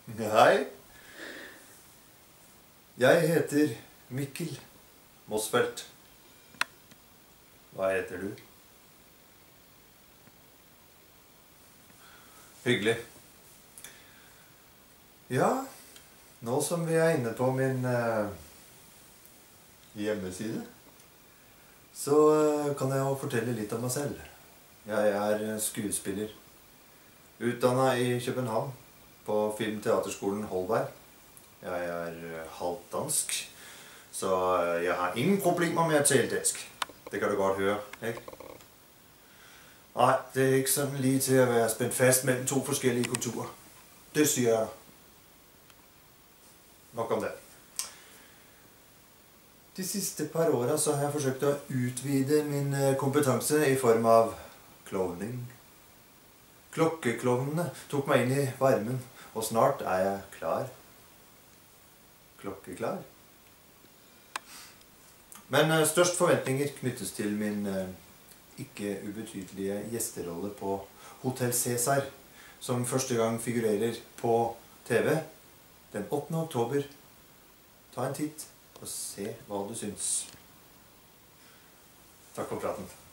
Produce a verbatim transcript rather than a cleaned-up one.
Hei. Jeg heter Mikkel Mossfeldt. Hva heter du? Hyggelig. Ja, nå som vi er inne på min uh, hjemmeside, så uh, kan jeg jo fortelle litt om meg selv. Jeg er skuespiller, utdannet i København på Filmteaterskolen Holberg. Jeg er uh, halvt dansk, så uh, jeg har ingen problemer med å tale dansk. Det kan du godt høre, ikke? Nej, det er ikke sådan lige til at være spændt fast mellem to forskellige kulturer. Det siger jeg. Nok om det. De siste par årene så har jeg forsøkt å utvide min kompetanse i form av klovning. Klokkeklovnene tok meg inn i varmen, og snart er jeg klar. Klokkeklar. Men størst forventninger knyttes til min ikke ubetydelige gjesterolle på Hotel Cæsar, som første gang figurerer på T V den åttende oktober. Ta en titt og se hva du syns. Takk for praten.